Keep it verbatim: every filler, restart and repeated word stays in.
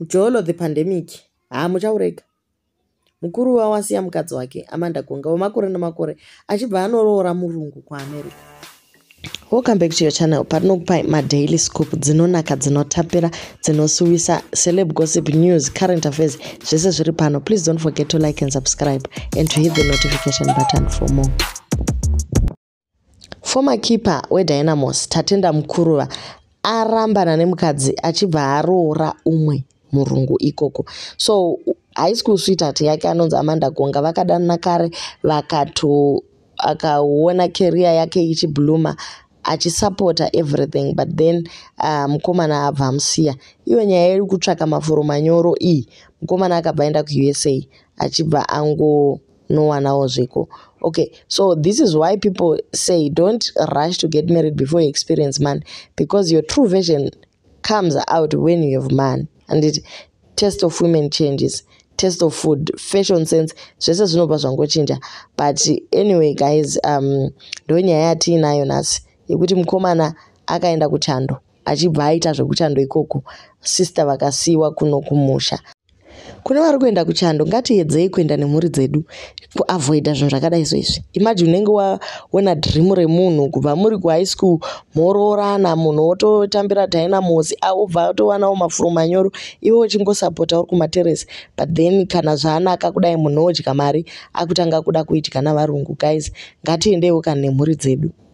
Jolo the pandemic hamuchaurega. Mkuruva wasiya mukadzi wake Amanda Gonga wemakore nemakore achibva anoroora murungu kuAmerica. Welcome back to your channel. Patinokupa my daily scoop dzinonaka dzinotapira dzinosuvisa celeb gossip news current affairs zvese zviri pano. Please don't forget to like and subscribe and to hit the notification button for more. Former keeper we Dynamos Tatenda Mkuruva arambana nemukadzi achibva aroora umwe murungu ikoko. So high school sweetheart yake anonzi Amanda Gonga vakadanana kare vakato akaona career yake ichibluma achisupporta everything, but then uh, mukomana abva amusiya. Iyo nyaya iri kutsvaka mafuro manyoro iyi mukomana akabva aenda ku U S A achibva angonowanawo zveko. Okay, so this is why people say don't rush to get married before you experience man, because your true version comes out when you have man. And it taste of women changes, taste of food, fashion sense, zvese zvinobva zvangochinja. But anyway guys, um ndo nyaya yatiinayo nhasi yekuti mukomana akaenda kuchando achibva aita zvekuchando ikoko, sister vakasiyiwa kuno kumusha. Kune vari kuenda kuchando ngatiedzei kuenda nemhuri dzedu kuavoida zvinhu zvakadai izvi. Imagine unenge waona dream remunhu kubva muri kuhigh school moroorana, munhu ototambira Dynamos obva atowanawo mafuro manyoro, iwe uchingosapota uri kumateresi. But then kana zvaanaka kudai munhu odya mari akutanga kuda kuidya navarungu. Guys, ngatiendeiwo kana nemhuri dzedu.